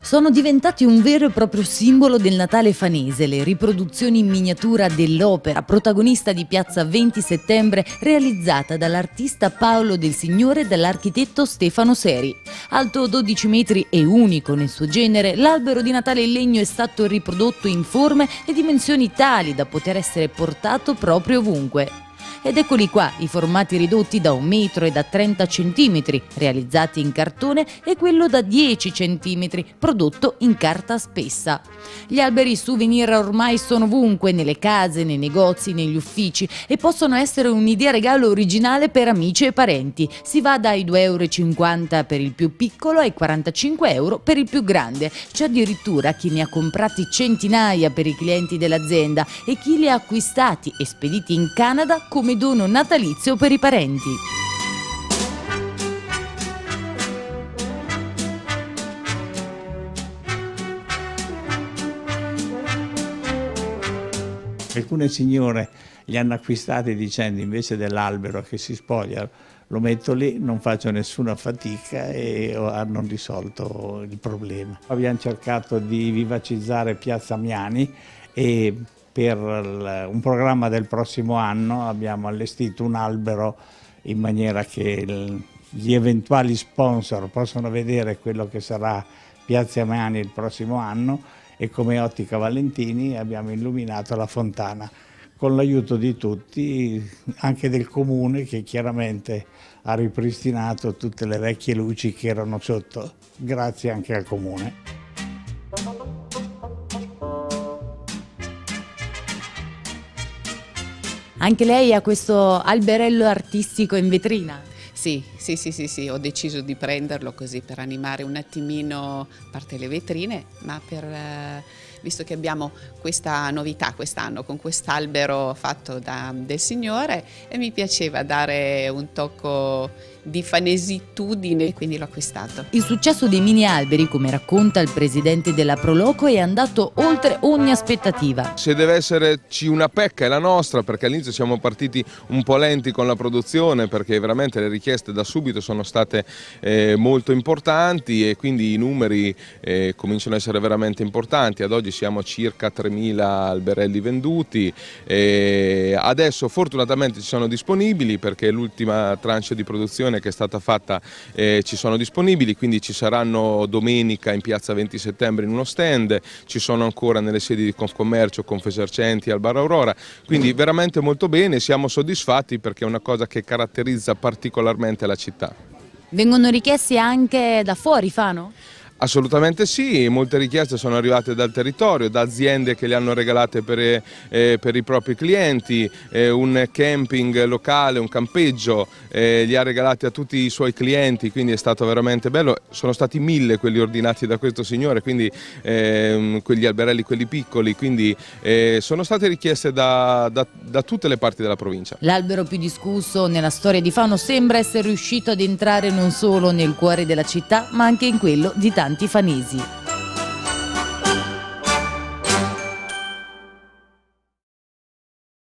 Sono diventati un vero e proprio simbolo del Natale fanese, le riproduzioni in miniatura dell'opera protagonista di Piazza 20 Settembre, realizzata dall'artista Paolo Del Signore e dall'architetto Stefano Seri. Alto 12 metri e unico nel suo genere, l'albero di Natale in legno è stato riprodotto in forme e dimensioni tali da poter essere portato proprio ovunque. Ed eccoli qua, i formati ridotti da 1 metro e da 30 centimetri, realizzati in cartone, e quello da 10 centimetri, prodotto in carta spessa. Gli alberi souvenir ormai sono ovunque, nelle case, nei negozi, negli uffici, e possono essere un'idea regalo originale per amici e parenti. Si va dai 2,50 € per il più piccolo ai 45 € per il più grande. C'è addirittura chi ne ha comprati centinaia per i clienti dell'azienda e chi li ha acquistati e spediti in Canada come dono natalizio per i parenti. Alcune signore li hanno acquistati dicendo: invece dell'albero che si spoglia lo metto lì, non faccio nessuna fatica, e hanno risolto il problema. Abbiamo cercato di vivacizzare Piazza Miani e per un programma del prossimo anno abbiamo allestito un albero in maniera che gli eventuali sponsor possano vedere quello che sarà Piazza Miani il prossimo anno, e come Ottica Valentini abbiamo illuminato la fontana con l'aiuto di tutti, anche del comune, che chiaramente ha ripristinato tutte le vecchie luci che erano sotto, grazie anche al comune. Anche lei ha questo alberello artistico in vetrina? Sì, ho deciso di prenderlo così per animare un attimino, a parte le vetrine, ma visto che abbiamo questa novità quest'anno con quest'albero fatto del Signore, e mi piaceva dare un tocco di fanesitudine, quindi l'ho acquistato. Il successo dei mini alberi, come racconta il presidente della Proloco, è andato oltre ogni aspettativa. Se deve esserci una pecca è la nostra, perché all'inizio siamo partiti un po' lenti con la produzione, perché veramente le richieste da subito sono state molto importanti, e quindi i numeri cominciano ad essere veramente importanti. Ad oggi siamo a circa 3.000 alberelli venduti, adesso fortunatamente ci sono disponibili, perché l'ultima tranche di produzione che è stata fatta ci sono disponibili, quindi ci saranno domenica in Piazza 20 Settembre in uno stand, ci sono ancora nelle sedi di Confcommercio, Confesercenti, al Bar Aurora, quindi veramente molto bene, siamo soddisfatti perché è una cosa che caratterizza particolarmente la città. Vengono richiesti anche da fuori, Fano? Assolutamente sì, molte richieste sono arrivate dal territorio, da aziende che le hanno regalate per i propri clienti, un camping locale, un campeggio, li ha regalati a tutti i suoi clienti, quindi è stato veramente bello. Sono stati 1000 quelli ordinati da questo signore, quindi quegli alberelli, quelli piccoli, quindi sono state richieste da tutte le parti della provincia. L'albero più discusso nella storia di Fano sembra essere riuscito ad entrare non solo nel cuore della città, ma anche in quello di tanti fanesi.